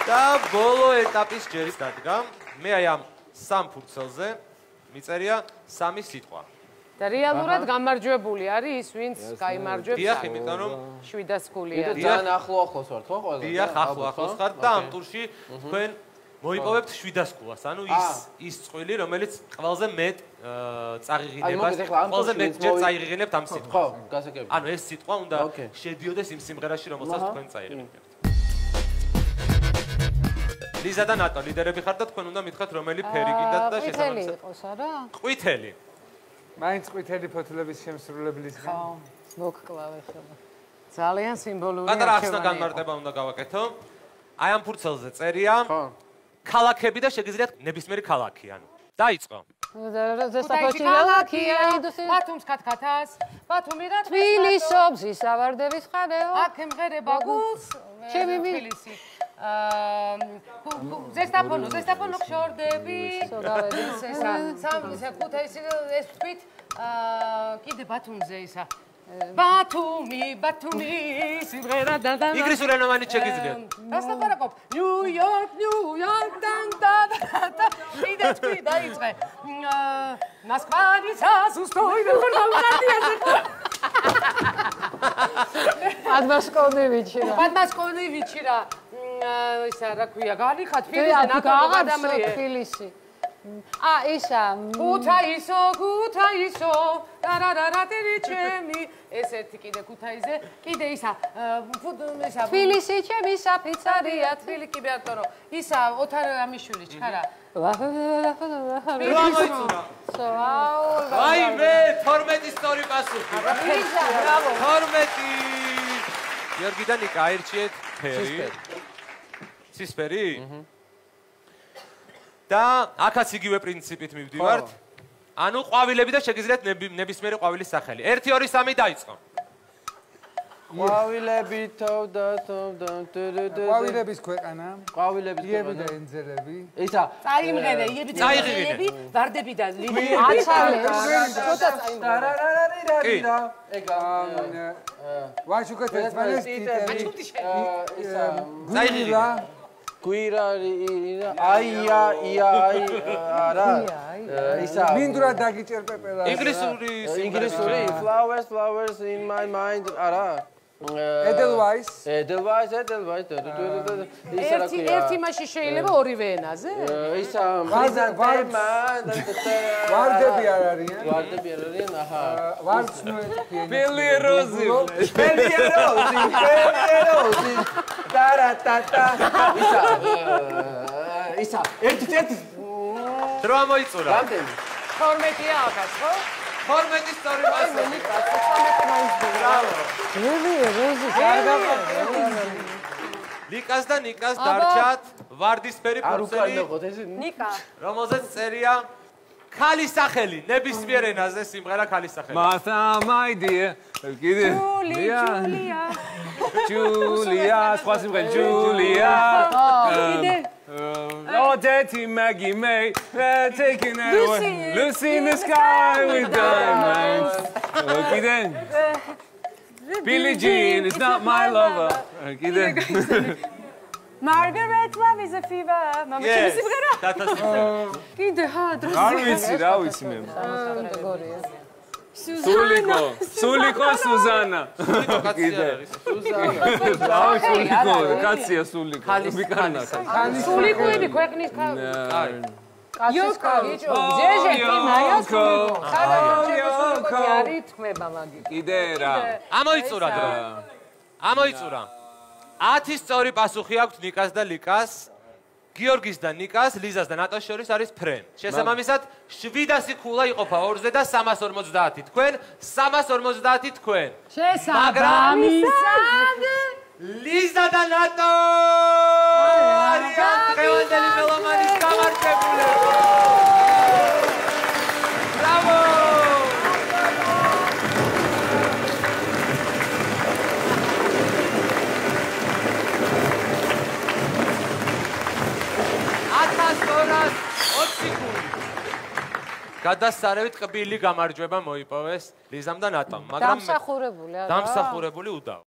და ბოლო ეტაპის ჯერის დადგა. მე აი ამ სამ ფურცელზე მიწერია სამი სიტყვა. და რეალურად გამარჯვებული არის ის, ვინც გაიმარჯვებს. დიახ, იმიტომ რომ 700 გულია. ძალიან ახლოს ვართ, ხო ყველა? დიახ, ახლოს ხართ და ამ ტურში თქვენ მოიპოვებთ 700 გულას. ანუ ის წყვილი, რომელიც ყველაზე მეტ წაღიღინებას, ყველაზე მეტ ჯერ წაიღინებთ ამ სიტყვას. ხო, გასაგებია. ანუ ეს სიტყვა უნდა შედიოდეს იმ სიმღერაში, რომელსაც თქვენ წაიღინებთ. ლიზა და ნატო ლიდერები ხართ და თქვენ უნდა მითხრათ რომელი ფერი გინდათ და შესაბამისად. ყვითელი იყოს, არა? ყვითელი. მაინც ყვითელი ფოთლების შემსრულებლის ხარ. ხო, მოგკლავე ხოლმე. ძალიან სიმბოლური პატარა ახსნა განმარტება უნდა გავაკეთო. აი ამ ფურცელზე წერია ქალაქები და შეგიძლიათ ნებისმიერი ქალაქი, ანუ. დაიწყო. ზესაფონში ქალაქია, ბათუმს ქათქათას, ბათუმი რა თბილისობს, ისავარდების ხარეო. აქ ემღერება გულს, ჩემი თბილისი. ზესტაფონო ხშორდები. სამისა ქუთაისი ეს თქვით, კიდე ბათუმზე ისა. ბათუმი სიმღერა და ინგლისურ ენოვანი შეგიძლიათ. რასტაფარაკობ? ნიუ-იორკ და კიდე თქვი დაიწყე. Москва-ница, устой, Подмосковный вечера. Ისა რა ქვია, განიხათ ფილმზე ნაკლებად გადამრიე. ფილისი. ისა. ქუთაისო, ტარარარატერი ჩემი. ეს ერთი კიდე ქუთაისზე, კიდე ისა, ფილისი ჩემი საფიცარია, თბილი კი ბატონო. ისა ოთარ ამიშვილი ჩქარა. აი მე 12 სწორი პასუხი. 12. გიორგი და ნიკა აირჩიეთ ფერი. ცისფერი? და აქაც იგივე პრინციპით მივდივართ. ანუ ყვავილები და შეგიძლიათ ნებისმიერი ყვავილის სახელი. 1 2 3 დაიწყო. ყვავილები თოვდა. ყვავილების ქვეყანა. ყვავილების იები და ენძელები. ისა. წაიმღერე, იები და ენძელები, ვარდები და ლილი. აცალე. ცოტა ტარარარარირა. ეგა. ვაშუკეთ ერთმანეთს ისა. წაიღიღე. გვირარი აია არა ისა მინდვრა დაგიჭერპეპელა ინგლისური flowers in my mind არა Edelweiss ერთი მასში შეიძლება ორივე ენაზე ისა ვარდები არ არიან აჰა ვარდსნოეთი პელიეროზი ტარატატა ისა ერთი დრო მოიწურა რამდენი 12-ია ახაც ხო 12 სწორი პასუხი ლიკას და ნიკას დარჩათ ვარდისფერი ფურცელი ნიკა რომელზეც წერია ქალის სახელი ნებისმიერ ენაზე სიმღერა ქალის სახელი მათამაიდია კიდე ჯულია სხვა სიმღერა ჯულია კიდე Oh, Daddy Maggie May, taking it away. Lucy in the sky with diamonds. Okay then. Billie Jean is not my lover. Okay then. Margaret, love is a fever. Mama, yes. კიდე ჰა დროს. არ ვიცი რა ვიცი მე. სულიკო სუზანა. კიდე. სუზანა. სულიკო, კაცია სულიკო. მიკანა. სულიკოები ქვეყნის იოკო, ჯეჟე, მაია სულიკო. სულიკო არის თქმება მაგი. კიდე რა. ამოიწურა დრო. ამოიწურა. 10 სწორი პასუხი აქვს ნიკას და ლიკას. გიორგის და ნიკას, ლიზას და ნატოს შორის არის ფრენ. შესაბამისად 700 ქულა იყოფა 2-ზე და 350 თქვენ, 350 თქვენ. შესაბამისად ლიზა და ნატო არიან დღევანდელი მელომანის გამარჯვებულები. ბრავო! გადასარევით კბილი გამარჯვება მოიპოვეს ლიზამ და ნატომ, მაგრამ დამსახურებული არა. დამსახურებული უდავ.